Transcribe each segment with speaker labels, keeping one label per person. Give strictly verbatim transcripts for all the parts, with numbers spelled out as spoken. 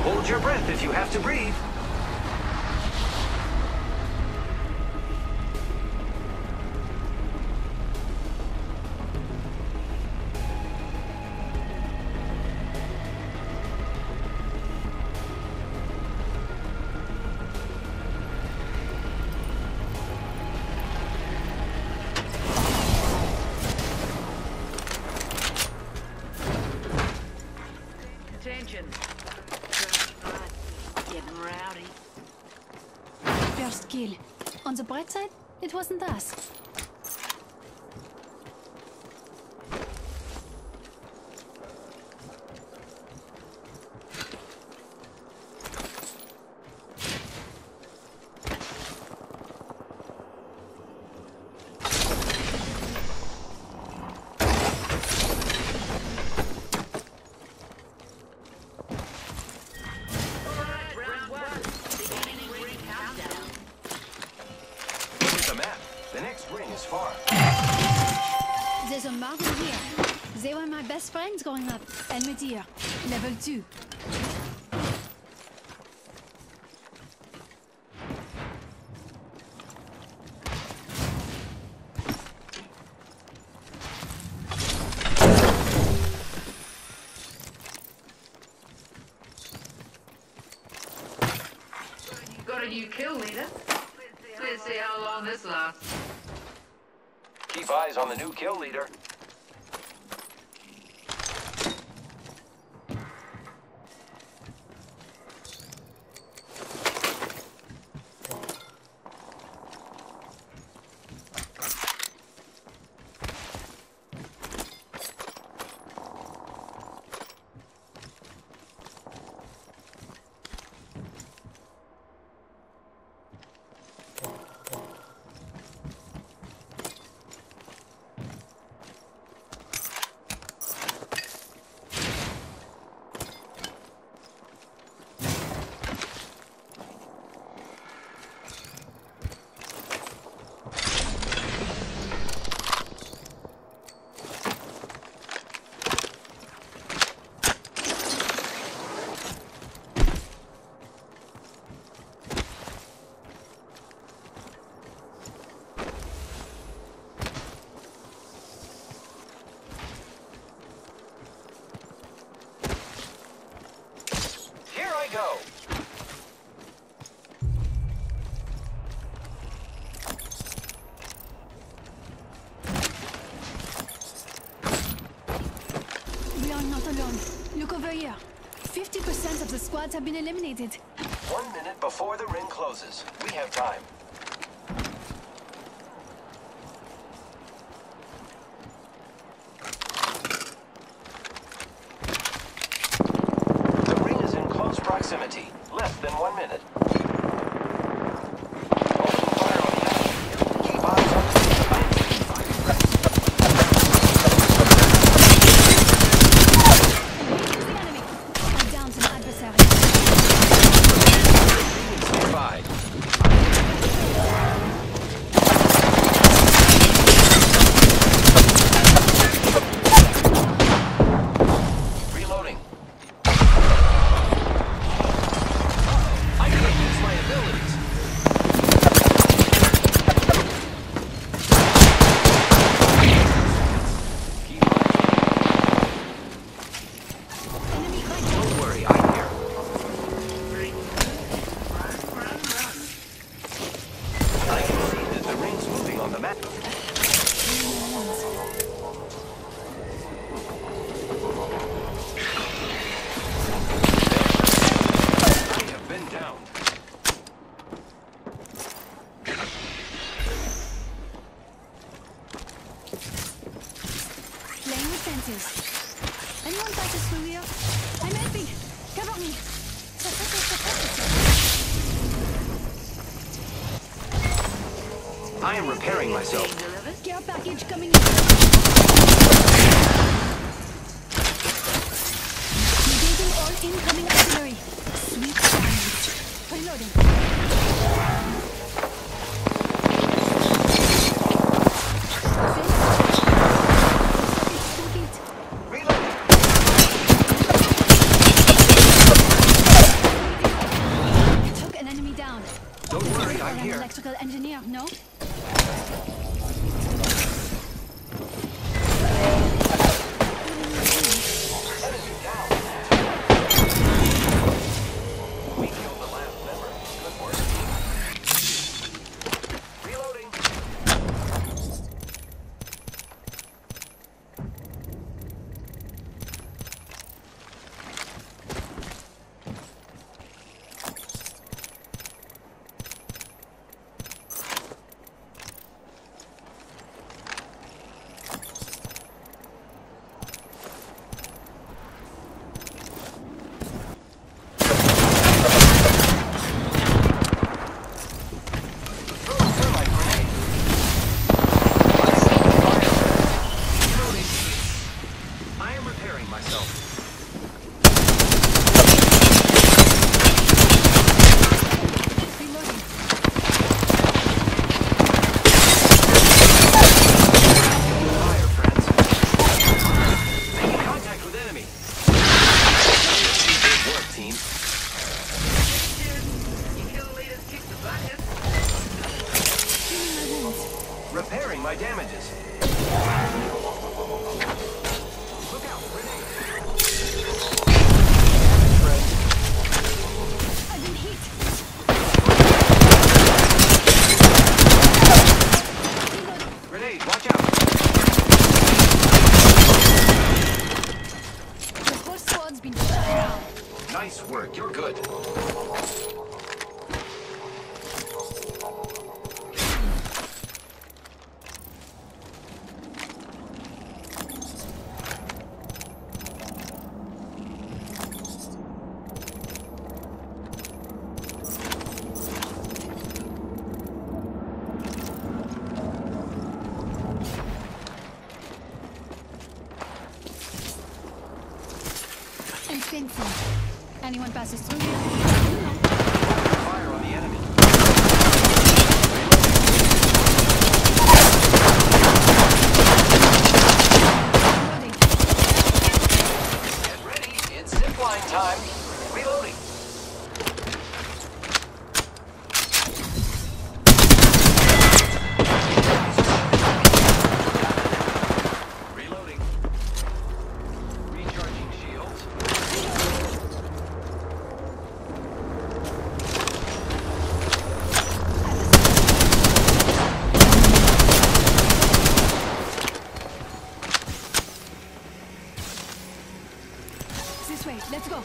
Speaker 1: Hold your breath if you have to breathe.
Speaker 2: Attention. Getting rowdy.
Speaker 3: First kill. On the bright side, it wasn't us. There's a mountain here. They were my best friends growing up. Elmedir, level two.
Speaker 2: Got a new kill leader. Let's see how long this lasts.
Speaker 1: Keep eyes on the new kill leader. Go.
Speaker 3: We are not alone. Look over here. fifty percent of the squads have been eliminated.
Speaker 1: One minute before the ring closes. We have time. Proximity. Less than one minute. Open fire on the enemy. Keep eyes on the
Speaker 3: enemy. I'm down to my adversary.
Speaker 1: Stand by. Reloading.
Speaker 3: Anyone passes through here? I'm helping. Cover me.
Speaker 1: I am repairing myself.
Speaker 3: Care package coming in. Negating all incoming artillery. Sweet silence. Reloading. You're
Speaker 1: I'm
Speaker 3: an
Speaker 1: here.
Speaker 3: electrical engineer, no?
Speaker 1: Enemy down. We killed the last member. Good work. Reloading. I am repairing myself.
Speaker 3: Reloading.
Speaker 1: Fire, friends. Making contact with enemy. Good work, team.
Speaker 2: You kill leaders, kick the bucket.
Speaker 3: Healing my wounds.
Speaker 1: Repairing my damages. Look out, grenade. Friends.
Speaker 3: I've been hit. Reloading.
Speaker 1: Grenade, watch out.
Speaker 3: The whole squad's been shut down.
Speaker 1: Nice work, you're good.
Speaker 3: And fencing. Anyone passes through here?
Speaker 1: Fire on the enemy.
Speaker 3: Reloading.
Speaker 1: Get ready, it's zipline time. Reloading. Reloading. Recharging shields.
Speaker 3: This way, let's go.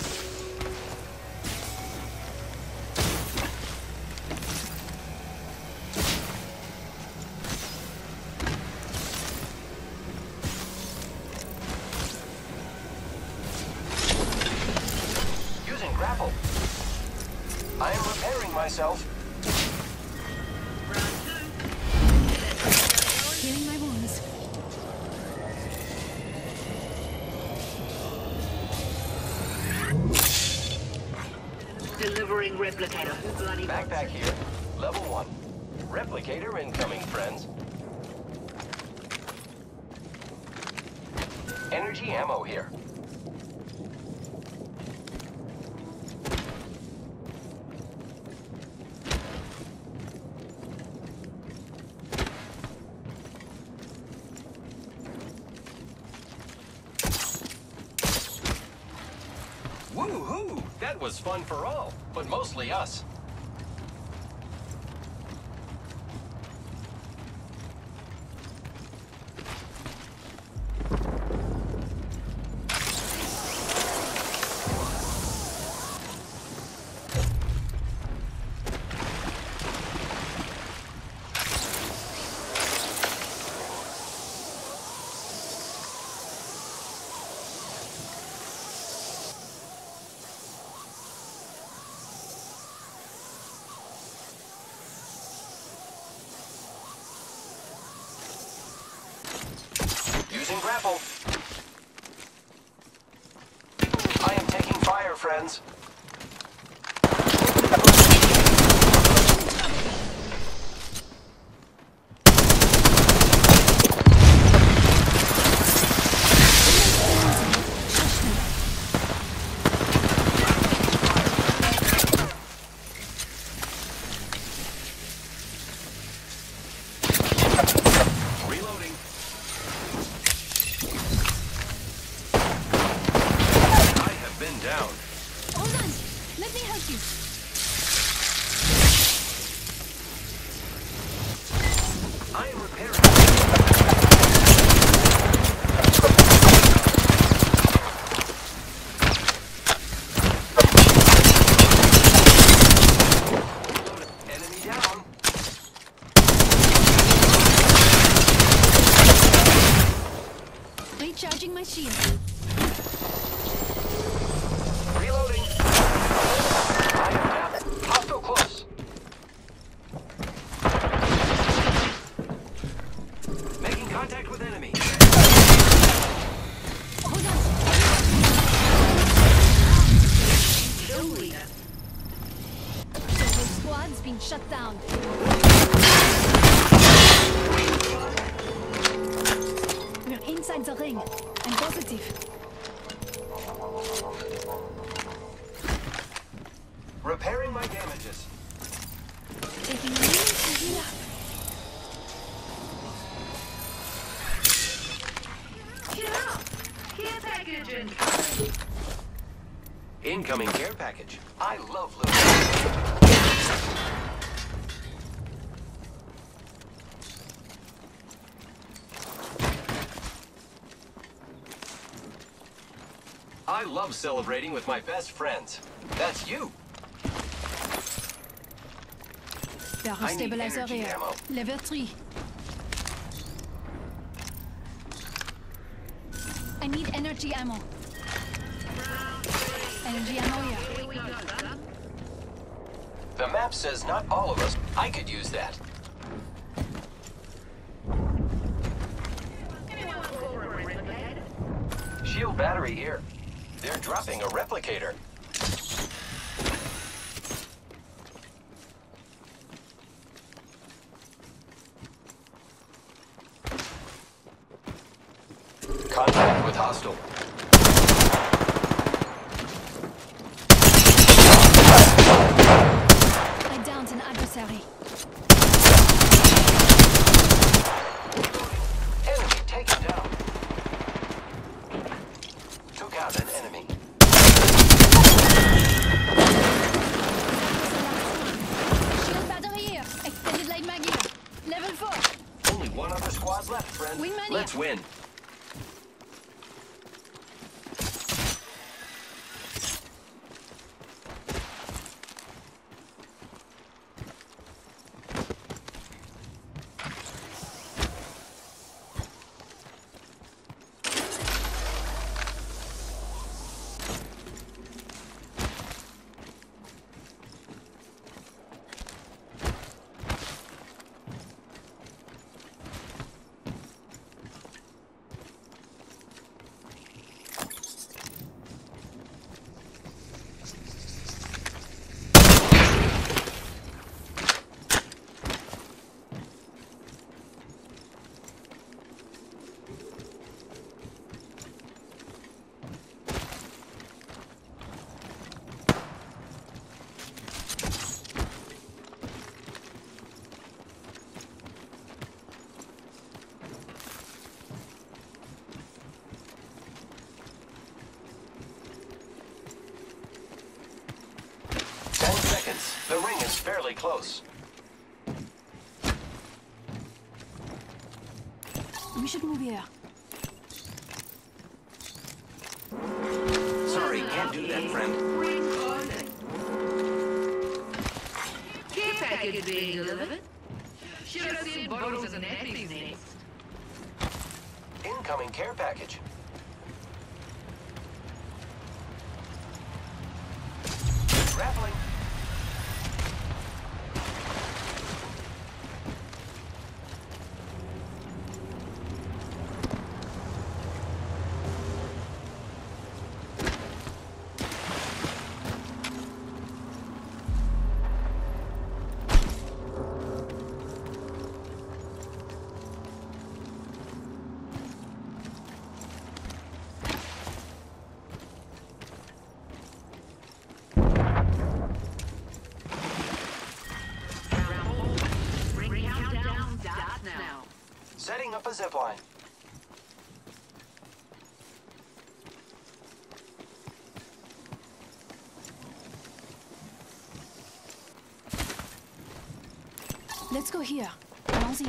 Speaker 1: Using grapple. I am repairing myself.
Speaker 2: Round two.
Speaker 3: Healing my wounds.
Speaker 2: Delivering replicator. Who bloody wants
Speaker 1: Backpack
Speaker 2: it?
Speaker 1: here. Level one. Replicator incoming, friends. Energy ammo here. Woohoo! That was fun for all, but mostly us. Using grapple. I am taking fire, friends. Incoming care package. I love loot. I love celebrating with my best friends. That's you.
Speaker 3: Barrel
Speaker 1: I need
Speaker 3: stabilizer
Speaker 1: energy
Speaker 3: here.
Speaker 1: ammo.
Speaker 3: Level three. I need energy ammo. Energy ammo here.
Speaker 1: The map says not all of us. I could use that. Shield battery here. They're dropping a replicator. Contact with hostile.
Speaker 3: I downed an adversary.
Speaker 1: Enemy taken down. Took out an enemy.
Speaker 3: Shield battery here. Extended light mag here. Level four.
Speaker 1: Only one other squad left, friend.
Speaker 3: Wingman
Speaker 1: Let's
Speaker 3: here.
Speaker 1: win. Ten seconds. The ring is fairly close.
Speaker 3: We should move here.
Speaker 1: Sorry, can't do that, friend.
Speaker 2: Care package being delivered. Should have seen bottles and nappies next.
Speaker 1: Incoming care package. Grappling. Setting up a zipline.
Speaker 3: Let's go here. Allons-y.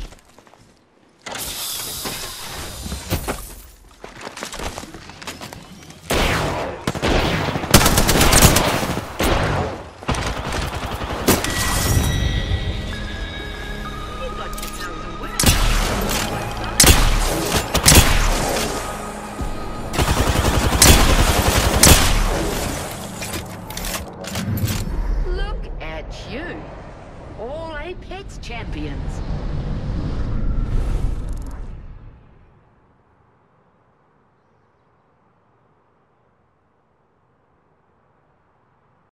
Speaker 2: Look at you. All Apex champions.